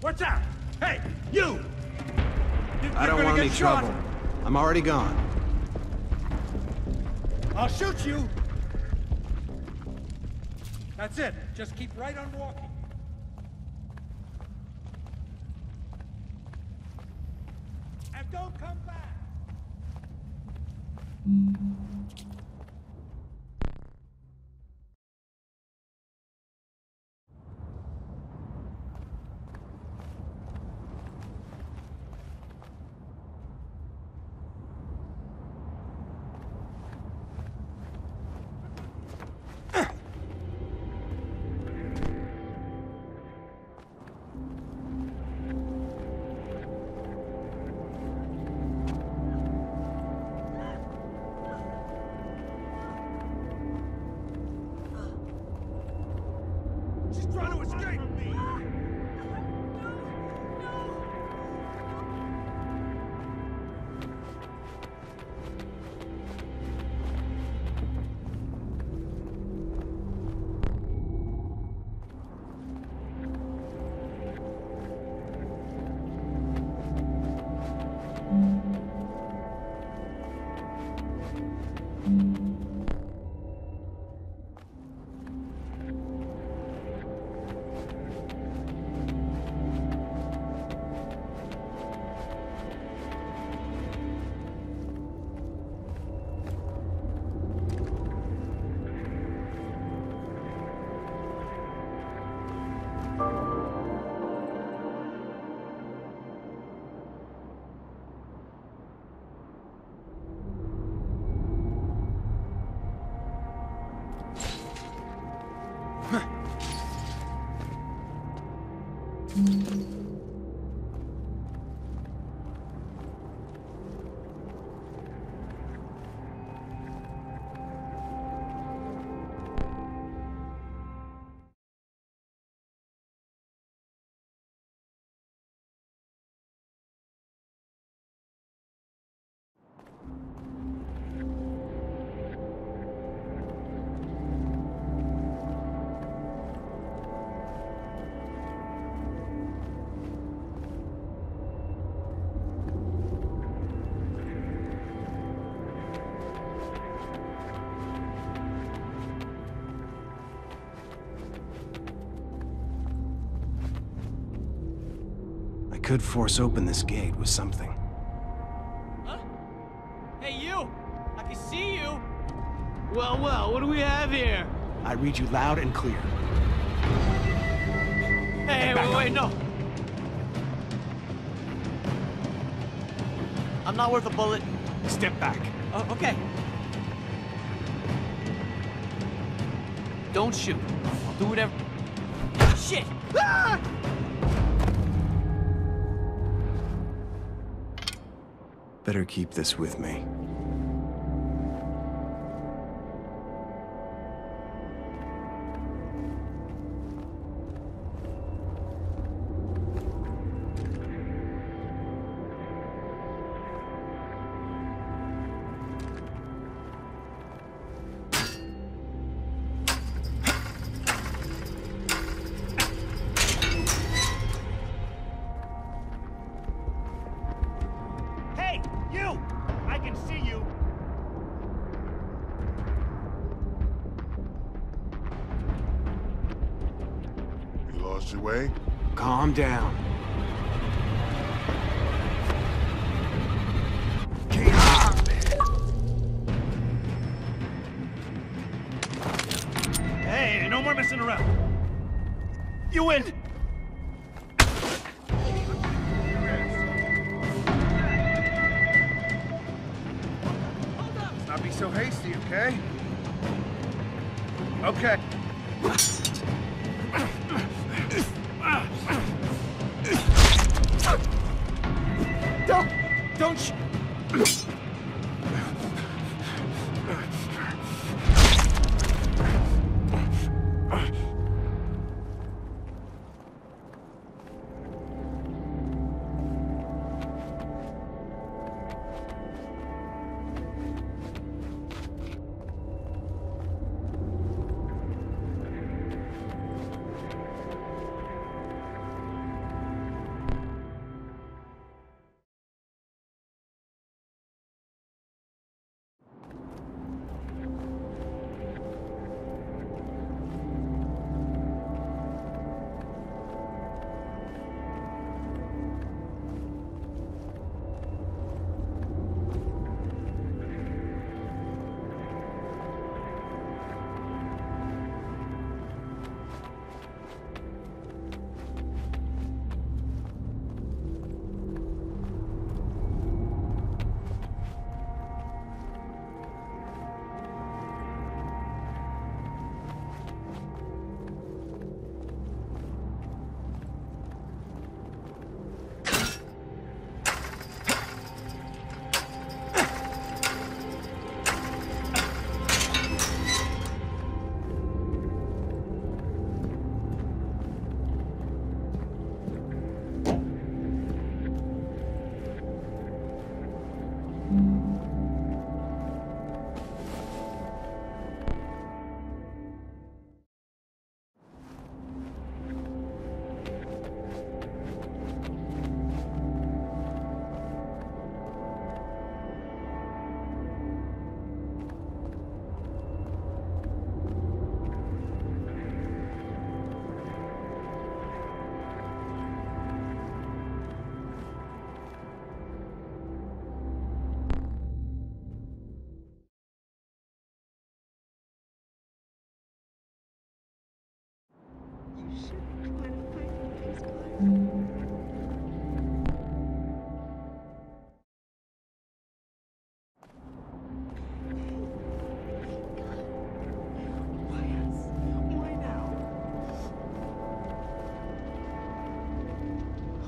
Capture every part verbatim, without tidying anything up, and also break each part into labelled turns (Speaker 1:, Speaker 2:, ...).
Speaker 1: Watch out! Hey, you! you
Speaker 2: I don't want any
Speaker 1: shot.
Speaker 2: trouble. I'm already gone.
Speaker 1: I'll shoot you! That's it. Just keep right on walking. And don't come back! She's trying to escape from me!
Speaker 2: I could force open this gate with something.
Speaker 3: Huh? Hey, you! I can see you! Well, well, what do we have here?
Speaker 2: I read you loud and clear.
Speaker 3: Hey, hey, wait, wait, no! I'm not worth a bullet.
Speaker 2: Step back.
Speaker 3: Oh, okay. Don't shoot. I'll do whatever. Shit! Ah!
Speaker 2: Better keep this with me.
Speaker 1: You! I can see you!
Speaker 4: You lost your way?
Speaker 2: Calm down.
Speaker 1: Hey, no more messing around. You win!
Speaker 5: Not be so hasty, okay? Okay.
Speaker 3: Don't! Don't sh-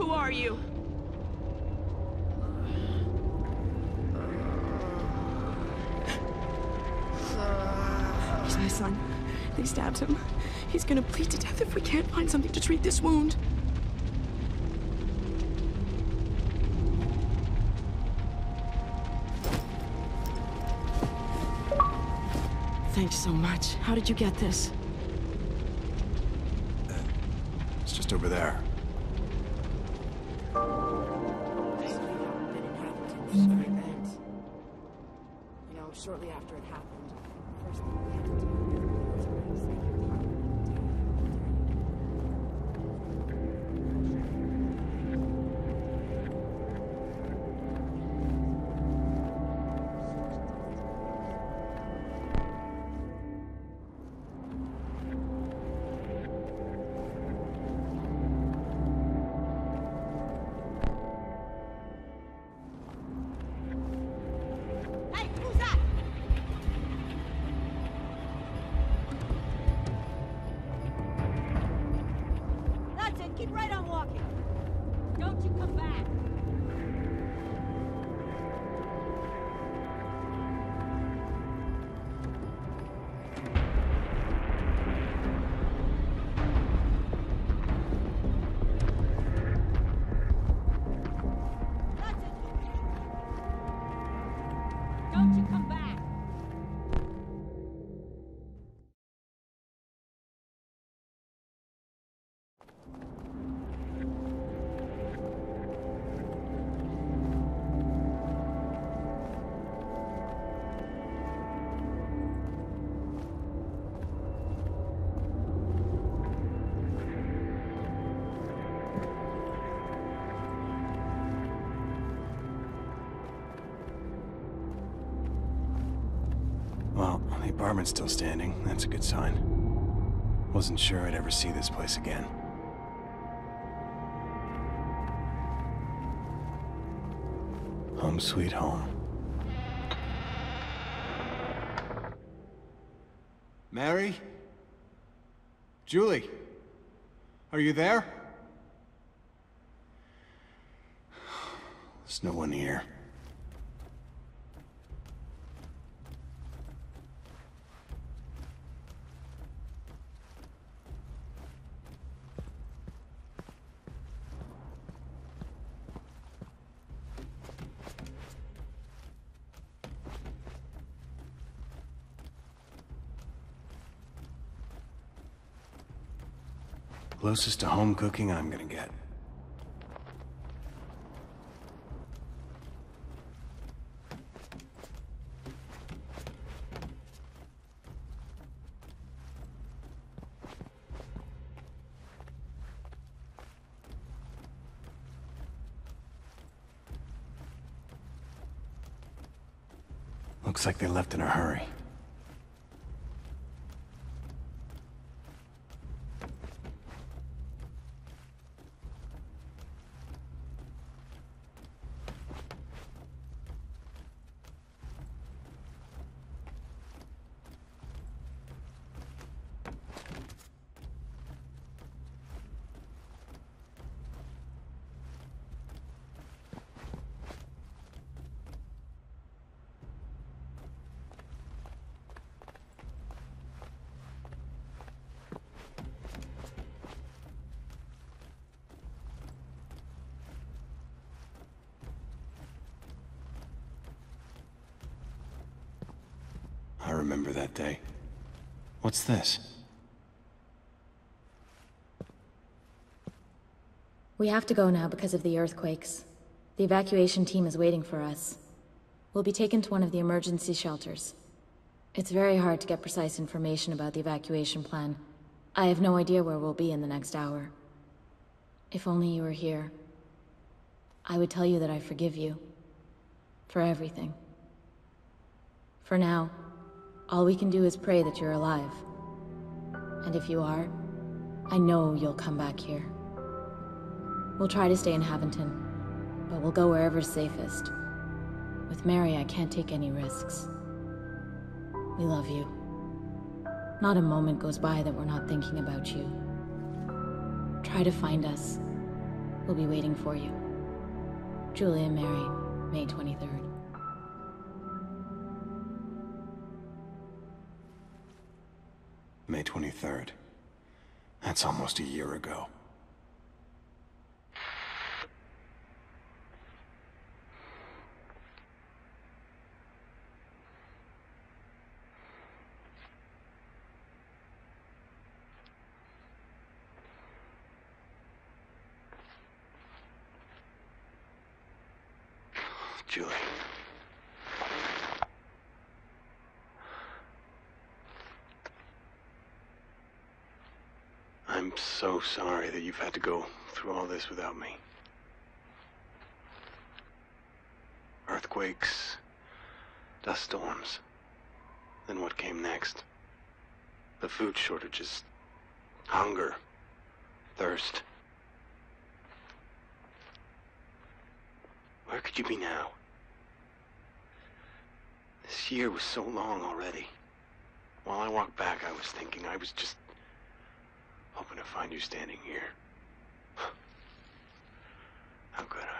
Speaker 6: Who are you?
Speaker 7: He's my son. They stabbed him. He's gonna bleed to death if we can't find something to treat this wound. Thanks so much. How did you get this?
Speaker 2: It's just over there.
Speaker 7: You know, shortly after it happened, first thing we had to do was organize
Speaker 8: Keep right on walking. Don't you come back. That's it. Don't you come back.
Speaker 2: Well, the apartment's still standing. That's a good sign. Wasn't sure I'd ever see this place again. Home sweet home. Mary? Julie? Are you there? There's no one here. Closest to home cooking I'm gonna get. Looks like they left in a hurry. I remember that day. What's this?
Speaker 9: We have to go now because of the earthquakes. The evacuation team is waiting for us. We'll be taken to one of the emergency shelters. It's very hard to get precise information about the evacuation plan. I have no idea where we'll be in the next hour. If only you were here, I would tell you that I forgive you. For everything. For now, all we can do is pray that you're alive. And if you are, I know you'll come back here. We'll try to stay in Haventon, but we'll go wherever's safest. With Mary, I can't take any risks. We love you. Not a moment goes by that we're not thinking about you. Try to find us. will be waiting for you. Julie and Mary, May twenty-third.
Speaker 2: May twenty-third. That's almost a year ago. Julie. I'm so sorry that you've had to go through all this without me. Earthquakes, dust storms. Then what came next? The food shortages, hunger, thirst. Where could you be now? This year was so long already. While I walked back, I was thinking I was just hoping to find you standing here. How could I?